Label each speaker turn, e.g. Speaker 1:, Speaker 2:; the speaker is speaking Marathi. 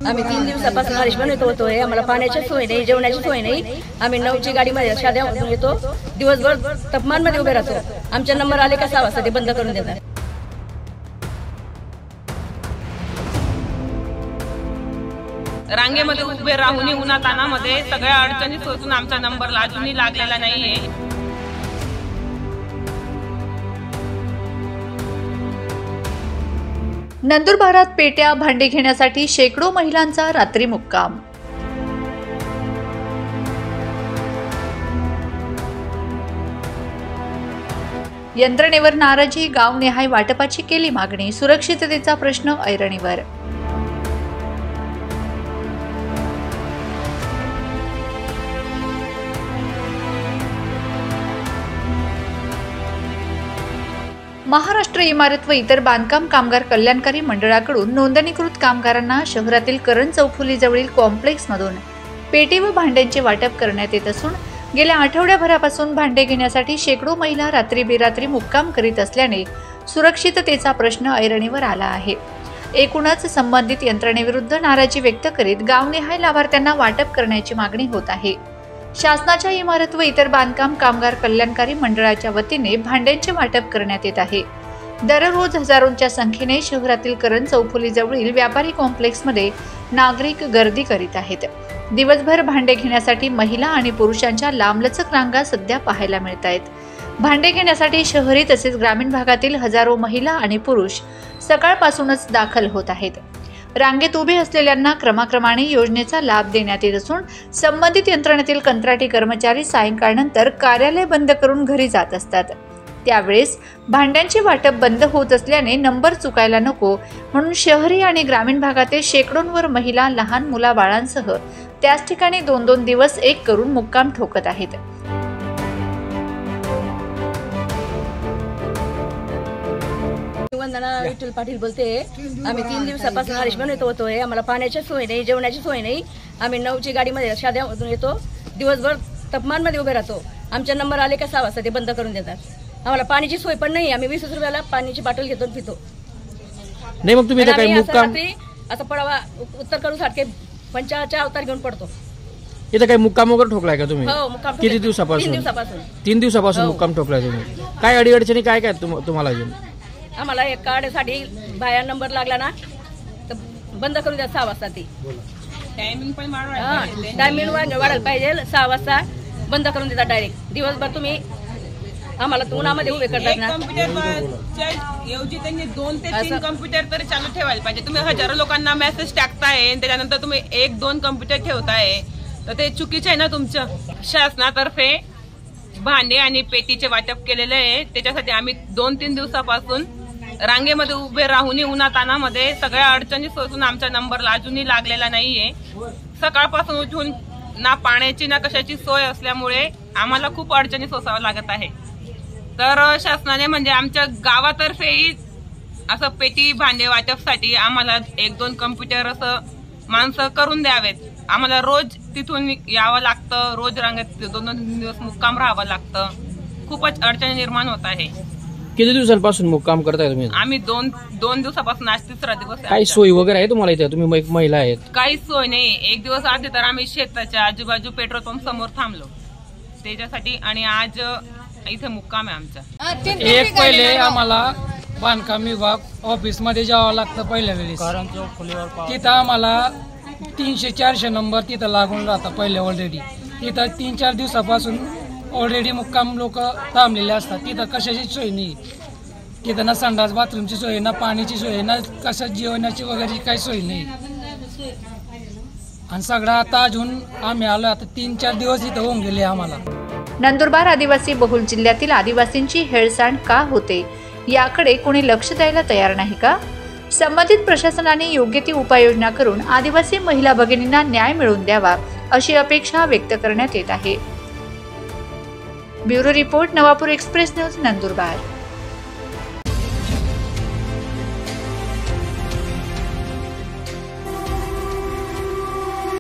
Speaker 1: आम्ही 3 दिवसापासून हरिशबन होतोय. आम्हाला पाण्याची सोय नाही, जेवणाची सोय नाही. आम्ही 9ची गाडीमध्ये शाद्यामधून येतो, दिवसभर तापमानमध्ये उभे राहतो. आमचे नंबर आले का 6 वाजता ते बंद करून देतात.
Speaker 2: रांगेमध्ये उभे राहून उन्हातानामध्ये सगळ्या अडचणी सोसून आमचा नंबर अजूनही लागलेला नाहीये.
Speaker 3: नंदुरबारात पेट्या भांडे घेण्यासाठी शेकडो महिलांचा रात्री मुक्काम. यंत्रणेवर नाराजी, गावनिहाय वाटपाची केली मागणी, सुरक्षिततेचा प्रश्न ऐरणीवर. महाराष्ट्र इमारत व इतर बांधकाम कामगार कल्याणकारी मंडळाकडून नोंदणीकृत कामगारांना शहरातील करण चौफुलीजवळील कॉम्प्लेक्समधून पेटी व भांड्यांचे वाटप करण्यात येत असून गेल्या आठवड्याभरापासून भांडे घेण्यासाठी शेकडो महिला रात्री बेरात्री मुक्काम करीत असल्याने सुरक्षिततेचा प्रश्न ऐरणीवर आला आहे. एकूणच संबंधित यंत्रणेविरुद्ध नाराजी व्यक्त करीत गावनिहाय लाभार्थ्यांना वाटप करण्याची मागणी होत आहे. शासनाच्या इमारत व इतर बांधकाम कामगार कल्याणकारी मंडळाच्या वतीने भांड्यांचे वाटप करण्यात येत आहे. दररोज हजारोंच्या संख्येने शहरातील करण चौफुलीजवळील व्यापारी कॉम्प्लेक्समध्ये नागरिक गर्दी करीत आहेत. दिवसभर भांडे घेण्यासाठी महिला आणि पुरुषांच्या लांबलचक रांगा सध्या पाहायला मिळत आहेत. भांडे घेण्यासाठी शहरी तसेच ग्रामीण भागातील हजारो महिला आणि पुरुष सकाळपासूनच दाखल होत आहेत. रांगेत उभे असलेल्यांना क्रमाक्रमाने योजनेचा लाभ देण्यात येत असून संबंधित यंत्रणेतील कंत्राटी कर्मचारी सायंकाळनंतर कार्यालय बंद करून घरी जात असतात. त्यावेळेस भांड्यांचे वाटप बंद होत असल्याने नंबर चुकायला नको म्हणून शहरी आणि ग्रामीण भागातील शेकडोंवर महिला लहान मुलाबाळांसह त्याच ठिकाणी 2-2 दिवस एक करून मुक्काम ठोकत आहेत.
Speaker 1: वंदना विठ्ठल पाटील बोलते. आम्ही 3 दिवसापासून हरिशबन होतोय. आम्हाला पाण्याची सोय नाही, जेवणाची सोय नाही. आम्ही 9ची गाडीमध्ये शाद्यामधून येतो, दिवसभर तापमानमध्ये उभे राहतो. आमचे नंबर आले का 6 वाजता ते बंद करून देतात. आम्हाला पाण्याची सोय पण नाही. आम्ही 20 रुपयाला पाण्याची बाटल घेतो पितो.
Speaker 4: नाही मग तुम्ही काही मुक्काम
Speaker 1: आता पडावा उत्तर करू सारखे पंचाचा अवतार घेऊन पडतो.
Speaker 4: इथं काही मुक्काम वगैरे ठोकलाय का तुम्ही?
Speaker 1: हो, मुक्काम.
Speaker 4: किती दिवसापासून?
Speaker 1: 3 दिवसापासून
Speaker 4: मुक्काम ठोकलाय तुम्ही. काय अडीअडचणी काय काय तुम्हाला?
Speaker 1: आम्हाला एक कार्डसाठी बाया नंबर लागला ना तर बंद करून द्या 6 वाजता. ती
Speaker 2: टायमिंग पण
Speaker 1: टायमिंग वाढायला पाहिजे. 6 वाजता बंद करून देतात डायरेक्ट. दिवसभर तुम्ही आम्हाला उन्हामध्ये उभे करतात ना.
Speaker 2: कम्प्युटरच्या ऐवजी त्यांनी 2 ते 3 कम्प्युटर तरी चालू ठेवायला पाहिजे. तुम्ही हजारो लोकांना मेसेज टाकताय त्याच्यानंतर तुम्ही 1-2 कम्प्युटर ठेवताय तर ते चुकीचं आहे ना तुमचं. शासनातर्फे भांडे आणि पेटीचे वाटप केलेले आहे. त्याच्यासाठी आम्ही 2-3 दिवसापासून रांगेमध्ये उभे राहून उन्हातानामध्ये सगळ्या अडचणी सोसून आमचा नंबर अजूनही लागलेला नाहीये. सकाळपासून उठून ना पाण्याची ना कशाची सोय असल्यामुळे आम्हाला खूप अडचणी सोसाव्या लागत आहे. तर शासनाने म्हणजे आमच्या गावातर्फेही असं पेटी भांडे वाटपसाठी आम्हाला 1-2 कम्प्युटर असं माणसं करून द्यावेत. आम्हाला रोज तिथून यावं लागतं, रोज रांगेत 2-2 दिवस मुक्काम राहावं लागतं. खूपच अडचणी निर्माण होत आहे.
Speaker 4: किती दिवसांपासून मुक्काम करताय तुम्ही?
Speaker 2: आम्ही 2 दिवसापासून आज 3रा दिवस.
Speaker 4: काही सोयी वगैरे आहे तुम्हाला इथे? तुम्ही महिला आहेत.
Speaker 2: काहीच सोय नाही. 1 दिवस आधी तर आम्ही शेताच्या आजूबाजू पेट्रोल पंप समोर थांबलो त्याच्यासाठी आणि आज इथे मुक्काम आहे आमचा.
Speaker 5: एक पहिले आम्हाला बांधकाम विभाग ऑफिस मध्ये जावं लागतं पहिल्या वेळेस. तिथं आम्हाला 300-400 नंबर तिथं लागून राहतात पहिले ऑलरेडी. तिथं 3-4 दिवसापासून ऑलरेडी मुक्काम लोक थांबलेले असतात. तिथं कशाची सोय नाही. तिथं ना संडास बाथरूमची सोय, ना पाण्याची सोय, ना कशा जेवणाची वगैरे काही सोय नाही. आणि सगळं आता अजून आम्ही आलो आता 3-4 दिवस इथं होऊन गेले आम्हाला.
Speaker 3: नंदुरबार आदिवासी बहुल जिल्ह्यातील आदिवासींची हेळसांड का होते याकडे कोणी लक्ष द्यायला तयार नाही का? संबंधित प्रशासनाने योग्य ती उपाययोजना करून आदिवासी महिला भगिनींना न्याय मिळवून द्यावा अशी अपेक्षा व्यक्त करण्यात येत आहे. Bureau report, Navapur express news, Nandurbar.